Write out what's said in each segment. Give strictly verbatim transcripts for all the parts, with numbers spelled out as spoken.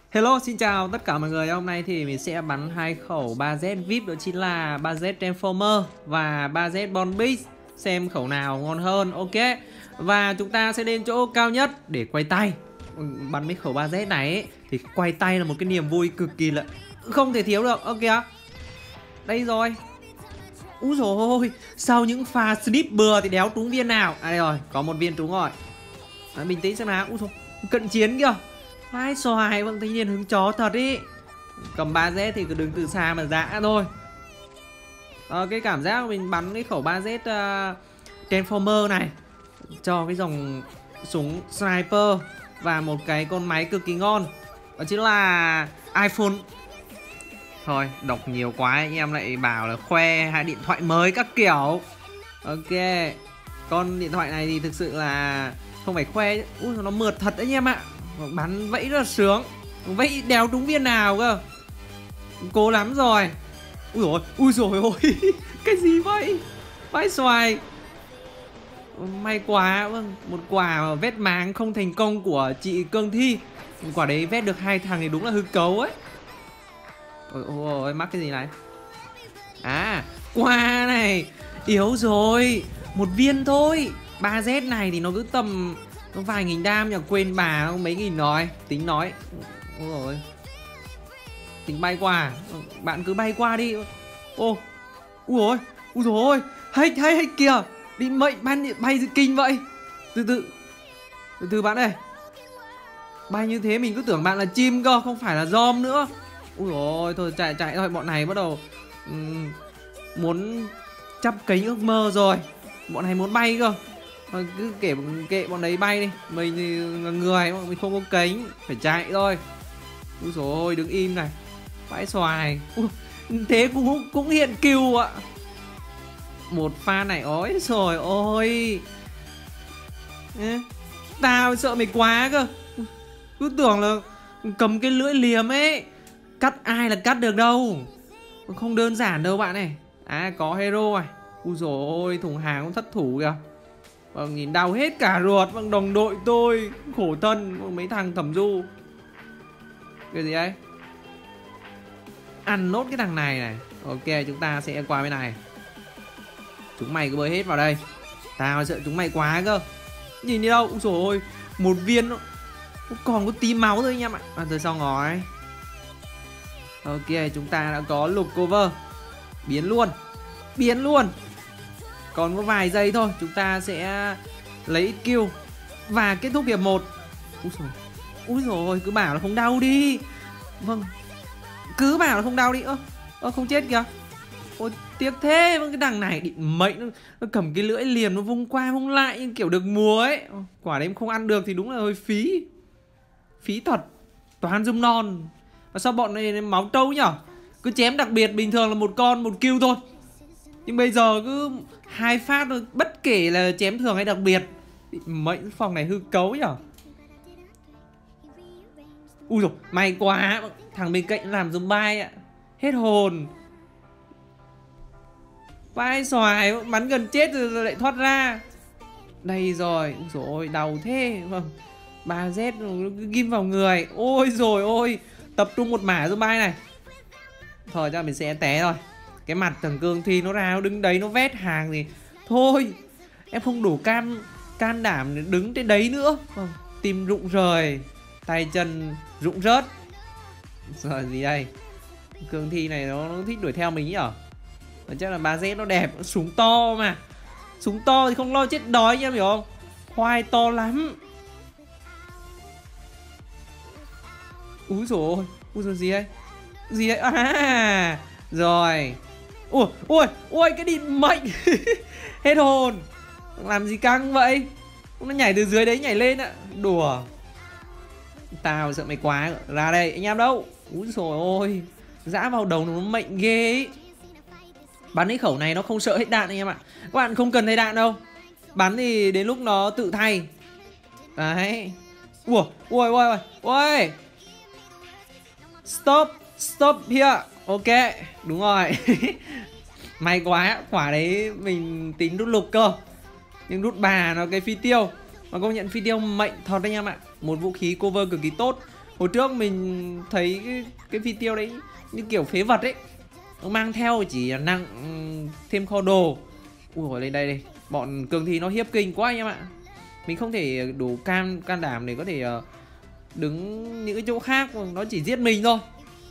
Hello, xin chào tất cả mọi người. Hôm nay thì mình sẽ bắn hai khẩu ba Z vi ai pi, đó chính là ba Z Transformer và ba Z Bomb Beast. Xem khẩu nào ngon hơn. Ok. Và chúng ta sẽ lên chỗ cao nhất để quay tay. Bắn mấy khẩu ba Z này ấy, thì quay tay là một cái niềm vui cực kỳ là không thể thiếu được. Ok. Đây rồi. Úi dồi ôi, sau những pha snip bừa thì đéo trúng viên nào. À đây rồi, có một viên trúng rồi. À, bình tĩnh xem nào. Úi dồi, cận chiến kìa. Hai xoài, vâng, thanh niên hứng chó thật ý. Cầm ba Z thì cứ đứng từ xa mà dã thôi. à, Cái cảm giác mình bắn cái khẩu ba Z uh, Transformer này cho cái dòng súng sniper và một cái con máy cực kỳ ngon, đó chính là iPhone. Thôi, đọc nhiều quá anh em lại bảo là khoe hai điện thoại mới các kiểu. Ok, con điện thoại này thì thực sự là không phải khoe. Ui, nó mượt thật anh em ạ. Bắn vẫy rất là sướng. Vẫy đéo trúng viên nào cơ. Cố lắm rồi. Ui dồi, ui dồi ôi. Cái gì vậy? Vãi xoài. May quá. Vâng, một quả mà vét máng không thành công của chị Cương Thi. Quả đấy vét được hai thằng thì đúng là hư cấu ấy. Ôi ôi, mắc cái gì này? À, quả này yếu rồi. Một viên thôi. ba Z này thì nó cứ tầm nó vài nghìn đam nhỉ, quên bà mấy nghìn nói, tính nói. Ôi rồi. Tính bay qua. Bạn cứ bay qua đi. Ô. Ui ôi. Ui dồi ôi. Hay hay hay kìa. Định mệnh ban bay kinh vậy. Từ từ. Từ từ bạn ơi. Bay như thế mình cứ tưởng bạn là chim cơ, không phải là dom nữa. Ui ôi, thôi chạy chạy thôi, bọn này bắt đầu um, muốn chắp cánh ước mơ rồi. Bọn này muốn bay cơ. Mà cứ kể kệ bọn đấy bay đi. Mình thì là người mà mình không có cánh, phải chạy thôi. Úi dồi ôi, đứng im này. Vãi xoài. Ui, thế cũng cũng hiện kill ạ. Một pha này ối rồi ôi. Tao sợ mày quá cơ. Cứ tưởng là cầm cái lưỡi liềm ấy, cắt ai là cắt được đâu. Không đơn giản đâu bạn này. À, có hero này. Úi dồi ôi, thùng hàng cũng thất thủ kìa. Vâng, nhìn đau hết cả ruột. Vâng, đồng đội tôi khổ thân. Mấy thằng thẩm du. Cái gì đấy? Ăn nốt cái thằng này này. Ok, chúng ta sẽ qua bên này. Chúng mày cứ bơi hết vào đây. Tao sợ chúng mày quá cơ. Nhìn đi đâu? Úi dồi ôi, một viên nó còn có tí máu thôi anh em ạ. À, thôi xong rồi. Ok, chúng ta đã có lục cover. Biến luôn. Biến luôn. Còn có vài giây thôi, chúng ta sẽ lấy ít kill và kết thúc hiệp một. Úi dồi, úi dồi, cứ bảo là không đau đi. Vâng, cứ bảo là không đau đi. Ơ, ơ không chết kìa. Ôi, tiếc thế. Vâng, cái đằng này định mệnh nó, nó cầm cái lưỡi liềm nó vung qua vung lại như kiểu được mùa ấy. Quả đấy không ăn được thì đúng là hơi phí. Phí thật. Toàn zoom non. Và sao bọn này máu trâu nhở? Cứ chém đặc biệt bình thường là một con một kill thôi, nhưng bây giờ cứ hai phát thôi, bất kể là chém thường hay đặc biệt. Mệnh phòng này hư cấu nhở. Ui dồi, may quá. Thằng bên cạnh làm zombie ạ. Hết hồn. Vai xoài, bắn gần chết rồi lại thoát ra. Đây rồi. Ui dồi ôi, đau thế. Vâng, ba Z nó cứ ghim vào người. Ôi dồi ôi, tập trung một mả zombie này. Thôi cho mình sẽ té rồi. Cái mặt thằng Cương Thi nó ra, nó đứng đấy nó vét hàng thì thôi, em không đủ can can đảm để đứng trên đấy nữa. Vâng, tim rụng rời, tay chân rụng rớt. Rồi gì đây? Cương Thi này nó, nó thích đuổi theo mình nhở? Chắc là ba Z nó đẹp, nó súng to mà. Súng to thì không lo chết đói nha, hiểu không? Khoai to lắm. Úi dồi ôi, úi dồi gì đây? Gì đấy? À, rồi. Ui, ui, ui, cái định mệnh. Hết hồn. Làm gì căng vậy? Nó nhảy từ dưới đấy nhảy lên ạ. Đùa. Tao sợ mày quá. Ra đây, anh em đâu? Úi dồi ôi, dã vào đầu nó mệnh ghê ấy. Bắn cái khẩu này nó không sợ hết đạn anh em ạ. Các bạn không cần thay đạn đâu. Bắn thì đến lúc nó tự thay. Đấy. Ui, ui, ui, ui, ui. Stop, stop here. Ok, đúng rồi. May quá, quả đấy mình tính rút lục cơ, nhưng rút bà nó cái phi tiêu. Mà công nhận phi tiêu mệnh thật anh em ạ. Một vũ khí cover cực kỳ tốt. Hồi trước mình thấy cái, cái video đấy như kiểu phế vật ấy, nó mang theo chỉ nặng thêm kho đồ. Ui rồi lên đây đây, bọn cường thi nó hiếp kinh quá anh em ạ. Mình không thể đủ can can đảm để có thể uh, đứng những cái chỗ khác, nó chỉ giết mình thôi.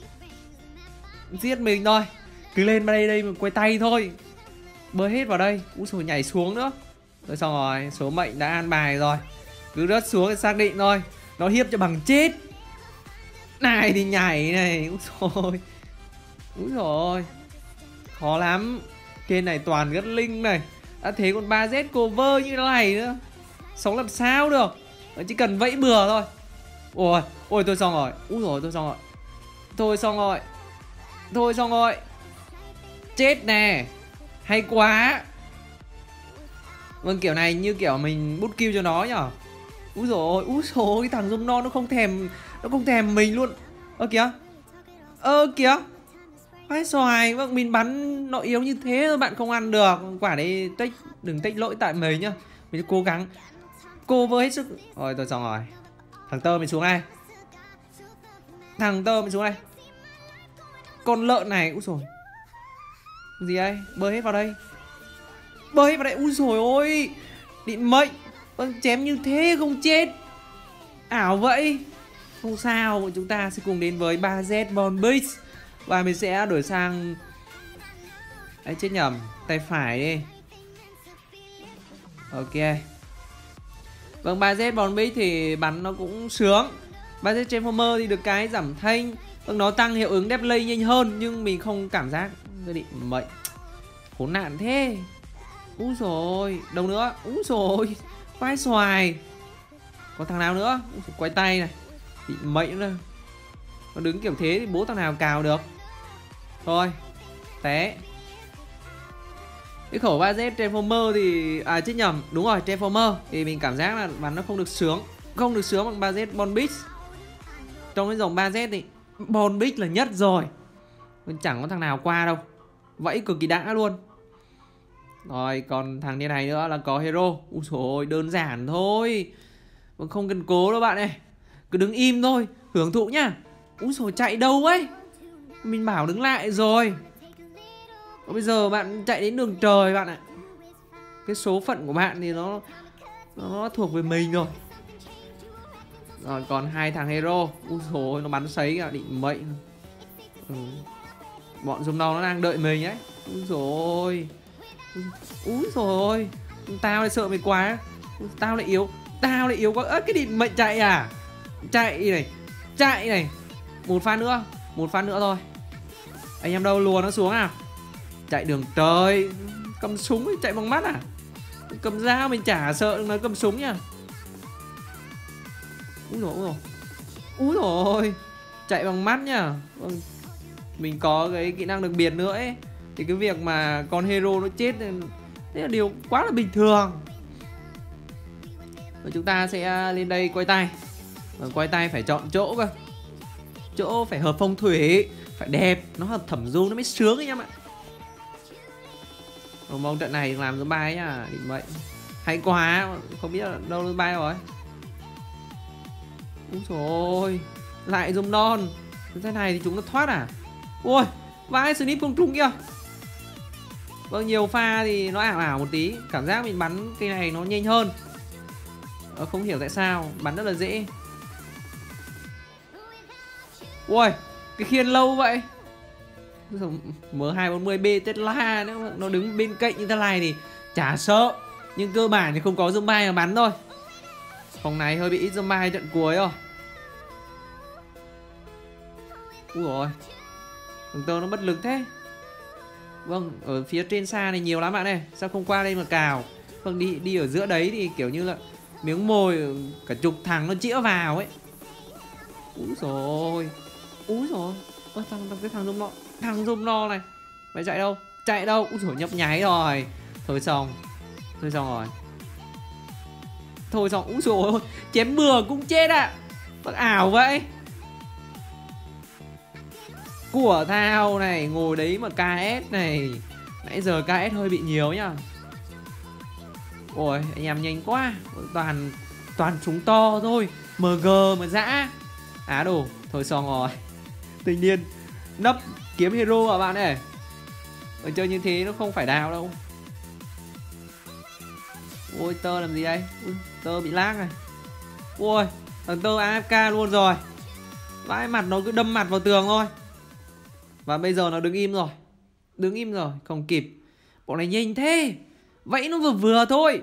Giết mình thôi. Cứ lên đây đây mà quay tay thôi. Bơi hết vào đây. Úi rồi nhảy xuống nữa. Rồi xong rồi, số mệnh đã an bài rồi. Cứ rớt xuống xác định thôi. Nó hiếp cho bằng chết. Này thì nhảy này. Úi rồi. Úi rồi. Khó lắm. Trên này toàn gất linh này. Đã thế còn ba Z cover như thế này nữa. Sống làm sao được. Chỉ cần vẫy bừa thôi. Ôi, ôi tôi xong rồi. Úi rồi tôi xong rồi. Tôi xong rồi. Thôi xong rồi. Chết nè. Hay quá. Vâng kiểu này như kiểu mình bút kill cho nó nhở. Úi dồi, úi dồi, cái thằng Zoom non nó không thèm. Nó không thèm mình luôn. Ơ kìa. Ơ kìa. Phải xoài. Vâng mình bắn nó yếu như thế thôi bạn không ăn được. Quả đấy tích, đừng tích lỗi tại mình nhá. Mình cố gắng cover hết sức. Rồi tôi xong rồi. Thằng tơ mình xuống đây. Thằng tơ mình xuống đây. Con lợn này, úi rồi. Gì đây? Bơi hết vào đây. Bơi hết vào đây, úi rồi ôi. Định mệnh. Vâng chém như thế không chết. Ảo vậy. Không sao, chúng ta sẽ cùng đến với ba Z Born Beast. Và mình sẽ đổi sang. Đấy chết nhầm. Tay phải đi. Ok. Vâng ba Z Born Beast thì bắn nó cũng sướng. ba Z Transformer thì được cái giảm thanh. Vâng nó tăng hiệu ứng death lay nhanh hơn. Nhưng mình không cảm giác. Tôi định mệnh. Khốn nạn thế. Úi rồi. Đâu nữa. Úi rồi. Vai xoài. Có thằng nào nữa. Úi dồi, quay tay này. Định mệnh nữa. Nó đứng kiểu thế thì bố thằng nào cào được. Thôi. Té. Cái khẩu ba Z Transformer thì. À chết nhầm. Đúng rồi Transformer. Thì mình cảm giác là bắn nó không được sướng. Không được sướng bằng ba Z Born Beast. Trong cái dòng ba Z thì Born Beast là nhất rồi. Chẳng có thằng nào qua đâu. Vẫy cực kỳ đã luôn. Rồi còn thằng như này nữa là có hero. Úi dồi ôi đơn giản thôi. Vẫn không cần cố đâu bạn này. Cứ đứng im thôi. Hưởng thụ nhá. Úi dồi chạy đâu ấy. Mình bảo đứng lại rồi. Và bây giờ bạn chạy đến đường trời bạn ạ. Cái số phận của bạn thì nó Nó thuộc về mình rồi. Rồi còn hai thằng hero. Úi dồi ôi nó bắn sấy cả định mệnh. Ừ. Bọn Zoom non nó đang đợi mình ấy. Úi dồi. Úi dồi. Tao lại sợ mày quá. Tao lại yếu. Tao lại yếu quá. Ơ cái định mệnh chạy à. Chạy này. Chạy này. Một phát nữa. Một phát nữa thôi. Anh em đâu lùa nó xuống à. Chạy đường trời. Cầm súng ấy, chạy bằng mắt à. Cầm dao mình chả sợ nó cầm súng nhá. Úi dồi ôi. Úi dồi. Chạy bằng mắt nhá. Mình có cái kỹ năng đặc biệt nữa ấy. Thì cái việc mà con hero nó chết thế là điều quá là bình thường. Và chúng ta sẽ lên đây quay tay. Và quay tay phải chọn chỗ cơ. Chỗ phải hợp phong thủy. Phải đẹp. Nó hợp thẩm dung nó mới sướng ấy em ạ. Rồi mong trận này làm giống bài nhá. Định mệnh. Hay quá. Không biết là đâu bài rồi. Úi dồi ôi. Lại Zoom non. Thế này thì chúng nó thoát à. Ôi. Vãi snip không trúng kìa. Vâng nhiều pha thì nó ảo ảo một tí. Cảm giác mình bắn cây này nó nhanh hơn. ờ, Không hiểu tại sao. Bắn rất là dễ. Ui. Cái khiên lâu vậy. M hai bốn mươi B Tesla nữa. Nó đứng bên cạnh như thế này thì chả sợ. Nhưng cơ bản thì không có zombie mà bắn thôi. Phòng này hơi bị ít zombie trận cuối rồi. Úi dồi. Thằng tơ nó bất lực thế. Vâng, ở phía trên xa này nhiều lắm bạn này. Sao không qua đây mà cào. Vâng, đi đi ở giữa đấy thì kiểu như là miếng mồi cả chục thằng nó chĩa vào ấy. Úi dồi. Úi dồi. Ơ, thằng, thằng, cái thằng Zoom no. Thằng Zoom no này. Mày chạy đâu? Chạy đâu? Úi dồi, nhấp nháy rồi. Thôi xong. Thôi xong rồi. Thôi xong. Úi dồi. Chém bừa cũng chết ạ. À. Vâng, ảo vậy. Của thao này. Ngồi đấy mà ca ét này. Nãy giờ ca ét hơi bị nhiều nhá. Ôi anh em nhanh quá. Toàn Toàn súng to thôi. em giê mà dã. Á đồ. Thôi xong rồi. Tự nhiên nấp kiếm hero à bạn ơi. Ở chơi như thế nó không phải đào đâu. Ôi tơ làm gì đây? Ui, tơ bị lag này. Ui, thằng tơ a ép ca luôn rồi. Vãi mặt nó cứ đâm mặt vào tường thôi. Và bây giờ nó đứng im rồi. Đứng im rồi, không kịp. Bọn này nhanh thế. Vẫy nó vừa vừa thôi.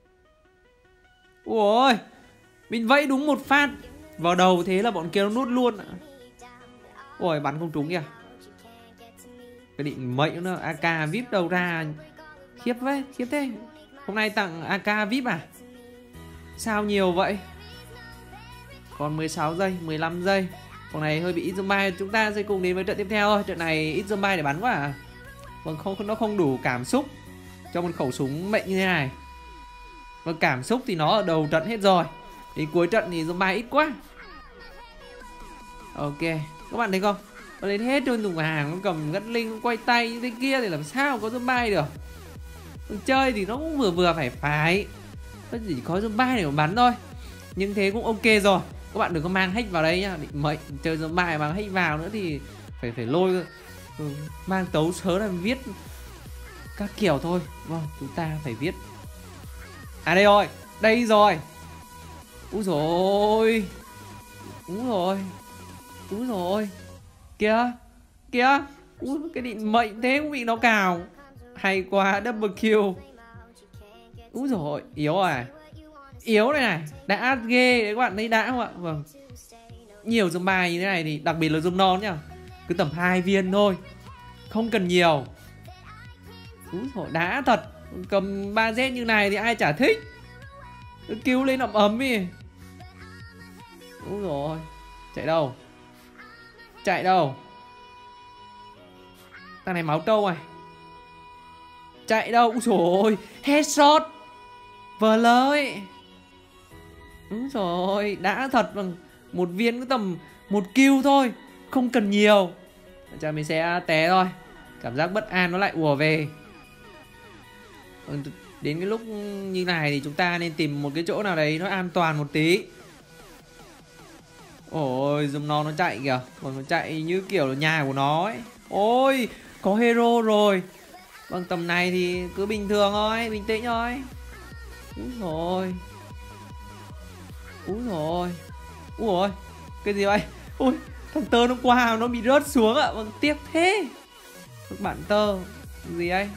Ui, mình vẫy đúng một phát vào đầu, thế là bọn kia nó nuốt luôn. Ui, bắn không trúng kìa. Cái định mệnh nó a ca vê i pê đầu ra. Khiếp vậy, khiếp thế. Hôm nay tặng a ca vê i pê à? Sao nhiều vậy? Còn mười sáu giây, mười lăm giây. Còn này hơi bị ít zombie. Chúng ta sẽ cùng đến với trận tiếp theo thôi. Trận này ít zombie để bắn quá à. Vâng, không, nó không đủ cảm xúc cho một khẩu súng mệnh như thế này. Và cảm xúc thì nó ở đầu trận hết rồi. Đến cuối trận thì zombie ít quá. Ok, các bạn thấy không? Nó lên hết trên thùng hàng, nó cầm gắt linh, quay tay như thế kia thì làm sao có zombie được. Chơi thì nó cũng vừa vừa phải phải. Nó chỉ có zombie để mà bắn thôi. Nhưng thế cũng ok rồi. Các bạn đừng có mang hack vào đây nhá. Định mệnh chơi zombie mà hack vào nữa thì phải phải lôi ừ, mang tấu sớ làm viết các kiểu thôi. Vâng, chúng ta phải viết. À đây rồi, đây rồi. Úi rồi. Úi rồi. Úi rồi. Kìa, kìa. Úi, cái định mệnh thế cũng bị nó cào. Hay quá, double kill. Úi rồi, yếu à. Yếu này này, đã ghê đấy các bạn thấy đã không ạ? Vâng. Nhiều zombie như thế này thì đặc biệt là zombie non nhá. Cứ tầm hai viên thôi. Không cần nhiều. Úi rồi, đã thật. Cầm ba Z như này thì ai chả thích. Cứ cứu lên ầm ấm đi. Úi rồi. Chạy đâu? Chạy đâu? Thằng này máu trâu này. Chạy đâu? Úi rồi, headshot. Vờ lời. Đúng rồi, đã thật. Bằng một viên cứ tầm một kill thôi. Không cần nhiều. Chắc mình sẽ té thôi. Cảm giác bất an nó lại ùa về. Đến cái lúc như này thì chúng ta nên tìm một cái chỗ nào đấy nó an toàn một tí. Ôi, dùm nó nó chạy kìa. Còn nó chạy như kiểu là nhà của nó ấy. Ôi, có hero rồi. Vâng, tầm này thì cứ bình thường thôi, bình tĩnh thôi. Úi rồi. Úi rồi. Úi rồi. Cái gì vậy? Ui, thằng tơ nó qua nó bị rớt xuống ạ. Vâng, tiếc thế. Các bạn tơ. Gì đây?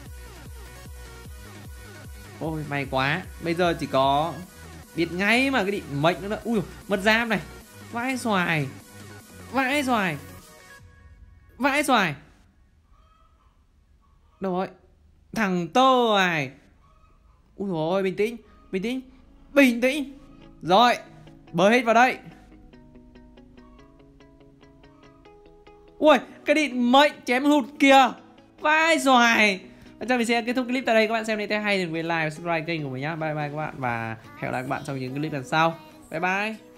Ôi, may quá. Bây giờ chỉ có biết ngay mà cái định mệnh nữa. Ui, mất giam này. Vãi xoài. Vãi xoài. Vãi xoài. Đâu rồi? Thằng tơ này. Ui dồi, bình tĩnh. Bình tĩnh. Bình tĩnh. Rồi, bơi hết vào đây. Ui, cái định mệnh chém hụt kìa. Vãi xoài. Chắc mình sẽ kết thúc clip tại đây. Các bạn xem nếu thấy hay thì đừng quên like và subscribe kênh của mình nhé. Bye bye các bạn. Và hẹn gặp lại các bạn trong những clip lần sau. Bye bye.